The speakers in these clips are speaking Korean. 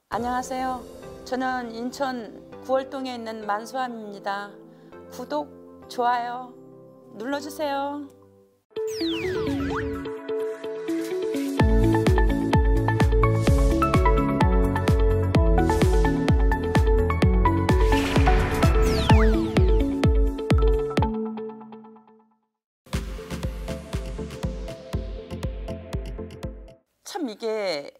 안녕하세요. 저는 인천 구월동에 있는 만수함입니다. 구독, 좋아요 눌러주세요. 참 이게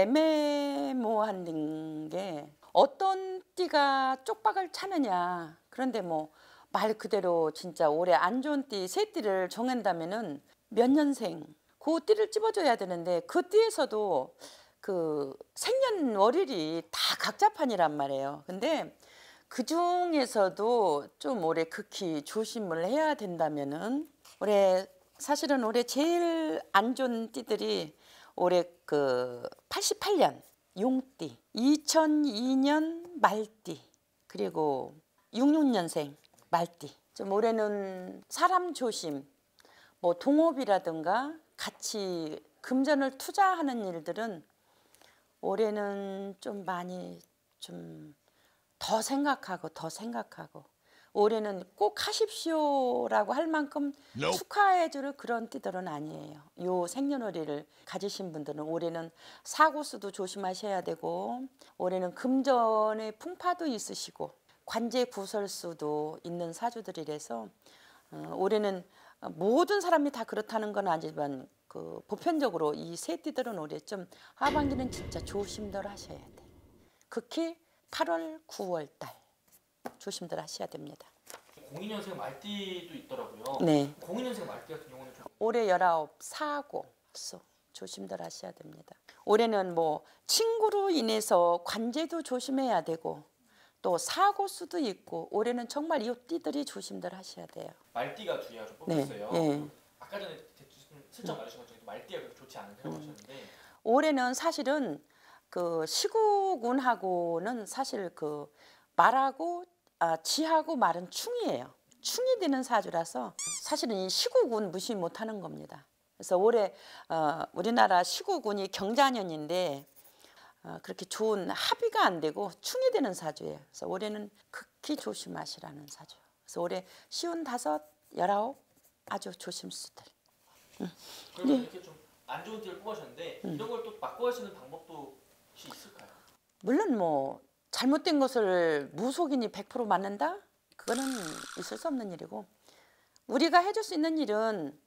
애매모호한 게 어떤 띠가 쪽박을 차느냐. 그런데 뭐 말 그대로 진짜 올해 안 좋은 띠 세 띠를 정한다면은 몇 년생 그 띠를 찝어줘야 되는데 그 띠에서도 그 생년월일이 다 각자판이란 말이에요. 근데 그 중에서도 좀 올해 극히 조심을 해야 된다면은 사실은 올해 제일 안 좋은 띠들이 올해 그 88년 용띠, 2002년 말띠, 그리고 66년생 말띠. 좀 올해는 사람 조심, 뭐 동업이라든가 같이 금전을 투자하는 일들은 올해는 좀 많이 좀 더 생각하고 올해는 꼭 하십시오라고 할 만큼 축하해 줄 그런 띠들은 아니에요. 요 생년월일을 가지신 분들은 올해는 사고 수도 조심하셔야 되고, 올해는 금전의 풍파도 있으시고 관제 구설수도 있는 사주들이라서 올해는 모든 사람이 다 그렇다는 건 아니지만 그 보편적으로 이 세 띠들은 올해 좀 하반기는 진짜 조심들 하셔야 돼. 극히 8월, 9월 달 조심들 하셔야 됩니다. 02년생 말띠도 있더라고요. 네. 02년생 말띠 같은 경우는 좀 올해 19 사고 조심들 하셔야 됩니다. 올해는 뭐 친구로 인해서 관제도 조심해야 되고 또 사고 수도 있고 올해는 정말 이 띠들이 조심들 하셔야 돼요. 말띠가 뒤에 좀 뽑혔어요. 네. 아까 전에 슬쩍 말하신 것처럼 말띠가 그렇게 좋지 않다고 하셨는데 올해는 사실은 그 시구군하고는 사실 그 말하고 지하고 말은 충이에요. 충이 되는 사주라서 사실은 이 시구군 무시 못하는 겁니다. 그래서 올해 우리나라 시구군이 경자년인데 그렇게 좋은 합의가 안 되고 충이 되는 사주예요. 그래서 올해는 극히 조심하시라는 사주. 그래서 올해 55, 19 아주 조심수들. 그러면 이렇게 좀 안 좋은 띠를 뽑으셨는데 이런 걸 또 바꿔 하시는 방법도 혹시 있을까요? 물론 뭐 잘못된 것을 무속인이 100% 맞는다? 그거는 있을 수 없는 일이고, 우리가 해줄 수 있는 일은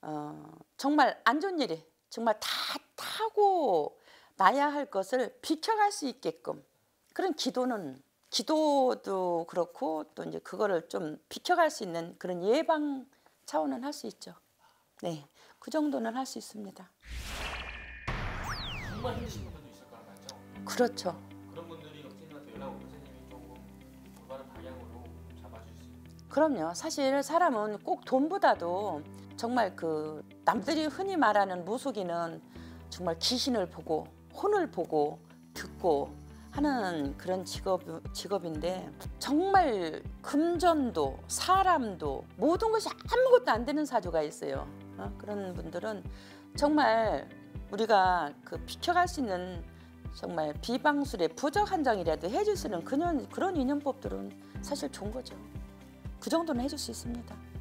정말 안 좋은 일이 정말 다 타고 나야 할 것을 비켜갈 수 있게끔 그런 기도도 그렇고 또 이제 그거를 좀 비켜갈 수 있는 그런 예방 차원은 할 수 있죠. 네, 그 정도는 할 수 있습니다. 정말 힘드신 분들도 있을 거란 말이죠. 그렇죠. 그런 분들이 선생님한테 연락 오면 선생님이 조금 올바른 방향으로 잡아줄 수 있어요. 그럼요. 사실 사람은 꼭 돈보다도 정말 그 남들이 흔히 말하는 무속인은 정말 귀신을 보고 혼을 보고 듣고 하는 그런 직업인데 정말 금전도 사람도 모든 것이 아무것도 안 되는 사주가 있어요. 그런 분들은 정말 우리가 그 비켜갈 수 있는 정말 비방술의 부적 한 장이라도 해줄 수 있는 그런 인연법들은 사실 좋은 거죠. 그 정도는 해줄 수 있습니다.